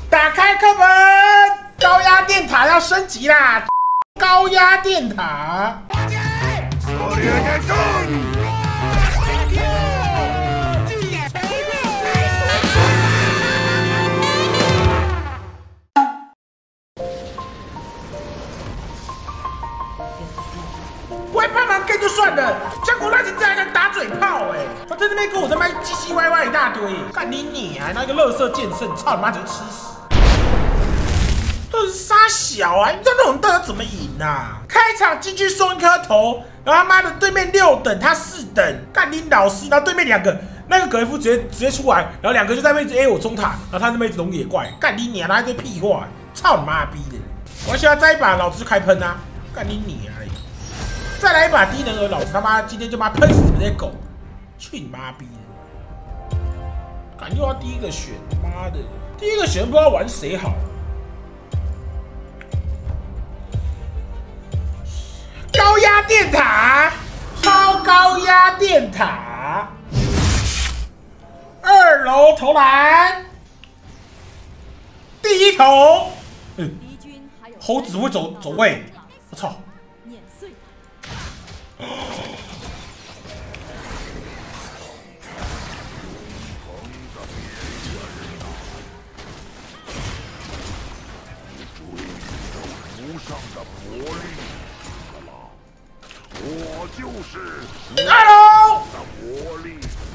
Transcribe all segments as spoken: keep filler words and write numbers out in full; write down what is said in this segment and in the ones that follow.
打开课本，高压电塔要升级啦！高压电塔。 不会帮忙跟就算了，结果那是这样打嘴炮哎、欸！他在那边跟我在那边唧唧歪歪一大堆，干你你啊！那个垃圾剑圣，操你妈，直接吃死！都是傻小啊！你知道那种队友怎么赢啊？开场进去送一颗头，然后他妈的对面六等，他四等，干你老师！然后对面两个那个格雷夫直接直接出来，然后两个就在那边 A 我中塔，然后他那边龙野怪，干你你啊！那一堆屁话，操你妈逼的！我喜欢再一把，老子就开喷啊！干你你啊！ 再来一把低能儿，老子他妈今天就妈喷死你们这些狗！去你妈逼的！敢又要第一个选，妈的！第一个选不知道玩谁好。高压电塔，超高压电塔，二楼投篮，第一投。嗯，猴子会走走位，我操！ 我就是二楼的魔力。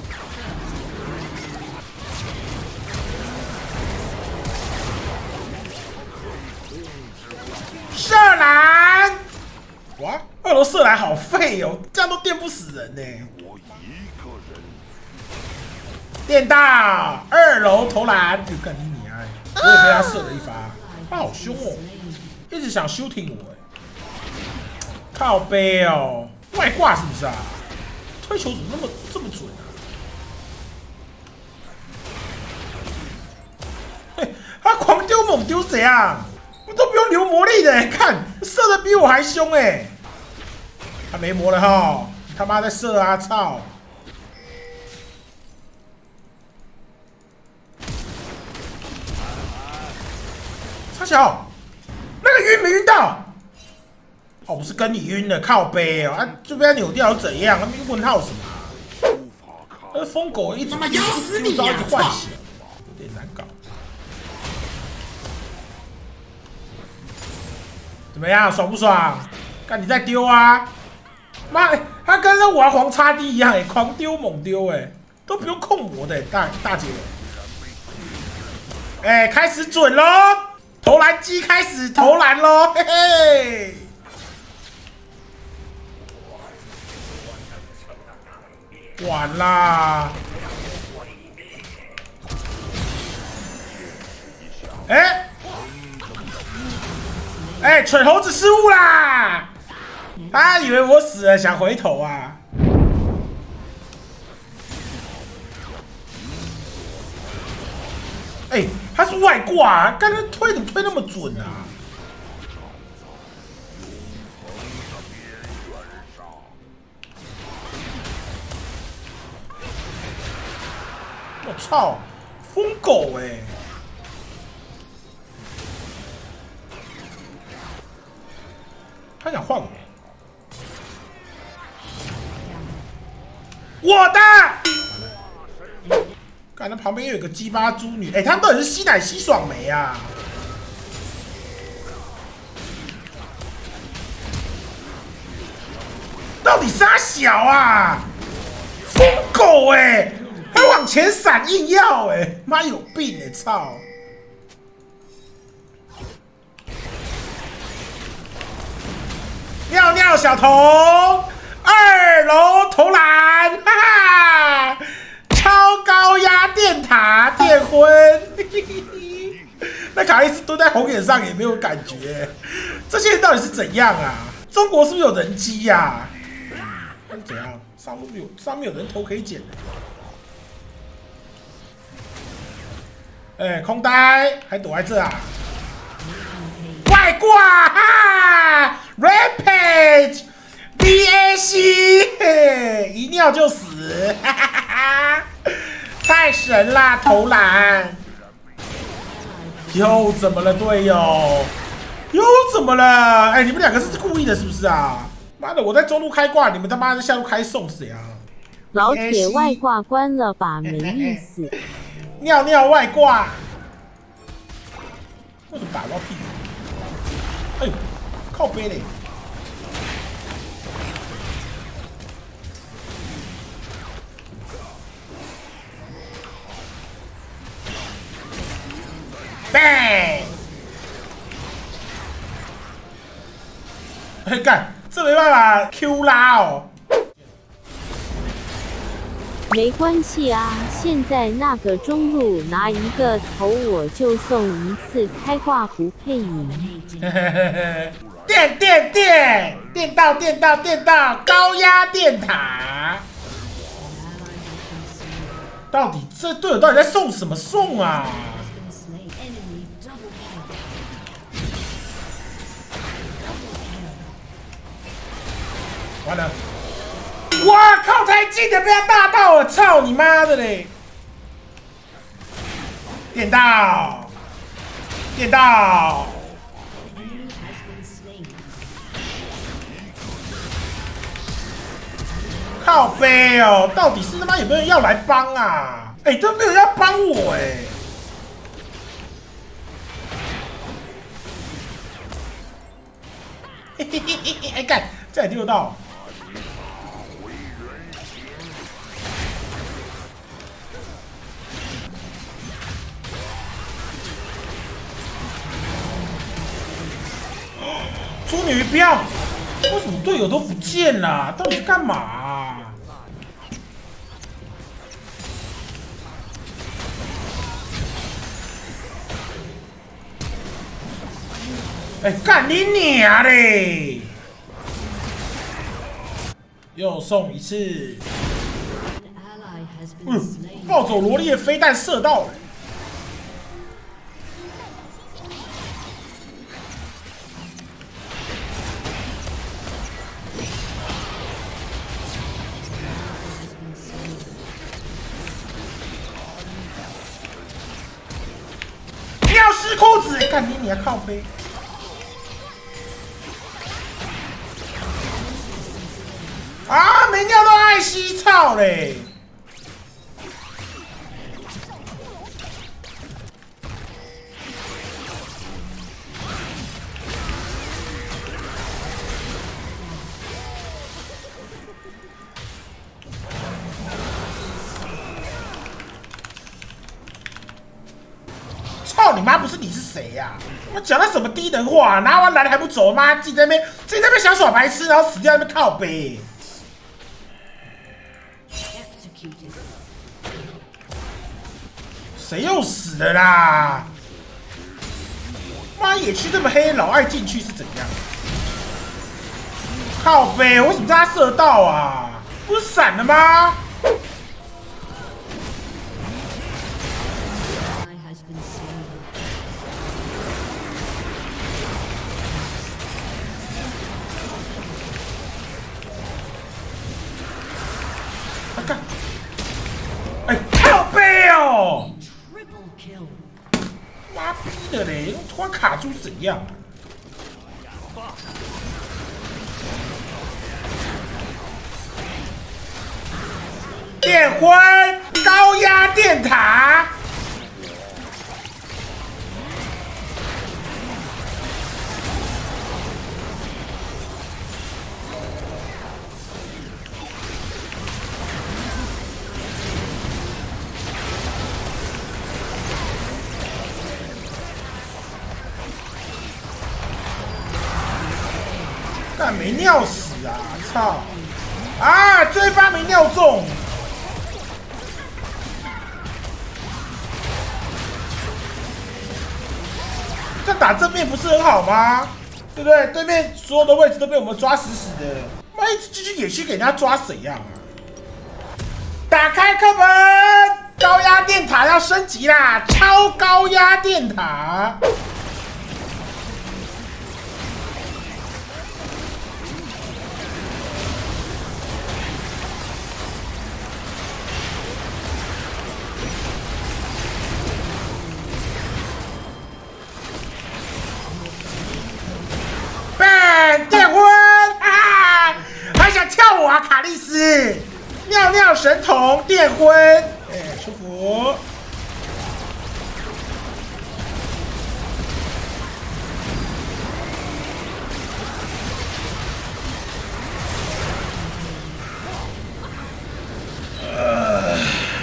射篮！哇，二楼射篮好废哦，这样都电不死人呢。 我一个人。 电到二楼投篮，就干你娘！我也被他射了一发，他好凶哦，一直想 shooting 我哎。 靠背哦，外挂是不是啊？推球怎么那么这么准啊？嘿，他狂丢猛丢怎样？我都不用留魔力的，看射的比我还凶哎！他没魔了哈，你他妈在射啊！操！差小，那个晕没晕到？ 哦，不是跟你晕了，靠背哦，啊，就被他扭掉又怎样？他们问号什么？那疯狗一直他妈咬死你呀！一直唤醒，有点难搞。怎么样，爽不爽？看你在丢啊！妈，他跟那娃皇叉 D 一样哎，狂丢猛丢哎，都不用控魔的大大姐。哎，开始准喽！投篮机开始投篮喽，嘿嘿。 完啦！哎、欸，哎、欸，蠢猴子失误啦！他以为我死了，想回头啊！哎、欸，他是外挂、啊，刚才推怎么推那么准啊？ 我操，疯狗哎、欸！他想换我，我的！看他旁边又有个鸡巴猪女，哎、欸，他们到底是吸奶吸爽没啊？到底啥小啊？疯狗哎、欸！ 还往前闪硬要哎、欸，妈有病哎、欸！操！尿尿小童，二楼投篮，哈哈！超高压电塔电昏，那卡莉斯蹲在红眼上也没有感觉，这些人到底是怎样啊？中国是不是有人机呀、啊？那是怎样？上面有上面有人头可以捡的。 哎、欸，空呆还躲在这啊！外挂哈 ，Rampage B A C， 一尿就死，哈哈哈哈！太神啦，投篮！ 又怎么了，队友？又怎么了？哎，你们两个是故意的，是不是啊？妈的，我在中路开挂，你们他妈的下路开送谁啊？ 老铁外挂关了吧，没意思。 尿尿外挂，为什么打到屁股？哎呦，靠背嘞！bang！ 哎干，这没办法 Q 拉哦。 没关系啊，现在那个中路拿一个头我就送一次开挂不配赢。 电电电电到电到电到高压电塔，到底这队友到底在送什么送啊？完了！哇靠！太近了，被他大到了！操你妈的嘞！电到，电到！靠背哦，到底是他妈有没有人要来帮啊？哎、欸，都没有人要帮我哎、欸！嘿嘿嘿嘿嘿！哎干，这也丢得到。猪女不要！为什么队友都不见了？到底是干嘛、啊？哎、欸，干你娘嘞！又送一次。嗯，暴走萝莉的飞弹射到了。要湿裤子，干你你还靠背。啊，没尿到艾希，操嘞！操你妈！不是你是谁呀、啊？我讲的什么低能话、啊？拿完蓝还不走，妈自己在那边自己在那边想耍白痴，然后死掉在那边靠背。谁又死了啦？妈，野区这么黑，老爱进去是怎样？靠背，为什么让他射到啊？不是闪了吗？干！哎，靠背哦！妈逼的嘞，突然卡住怎样、啊？电昏，高压电塔。干没尿死啊！操！啊，追发没尿中。这打正面不是很好吗？对不对？对面所有的位置都被我们抓死死的。妈，一直继续野区给人家抓怎样啊？打开课本，高压电塔要升级啦！超高压电塔。 神童电昏，哎，舒服。呃，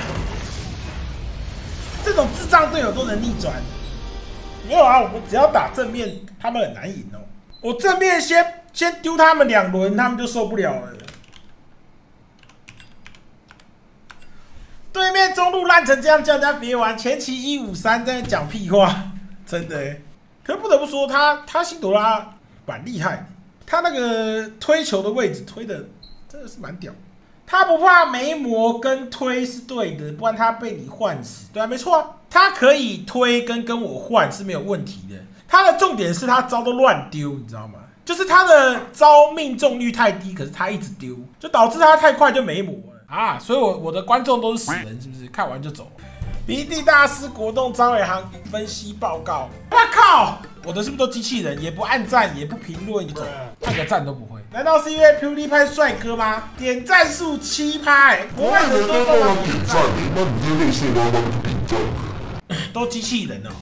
这种智障队友都能逆转。没有啊，我们只要打正面，他们很难赢哦。我正面先先丢他们两轮，他们就受不了了。对面中路烂成这样，叫人家别玩。前期一五三在那讲屁话，真的欸。可是不得不说，他他辛朵拉蛮厉害的，他那个推球的位置推的真的是蛮屌。他不怕没魔跟推是对的，不然他被你换死。对啊，没错啊，他可以推跟跟我换是没有问题的。他的重点是他招都乱丢，你知道吗？就是他的招命中率太低，可是他一直丢，就导致他太快就没魔了啊！所以我我的观众都是死人，是不是？看完就走。迷弟大师国栋张伟航分析报告。我靠！我的是不是都机器人？也不按赞，也不评论就走，按个赞都不会。难道是因为 PewDiePie 帅哥吗？点赞数七趴，哎，国外人都都玩点赞， 那你就类似汪汪的评价。 都机器人哦。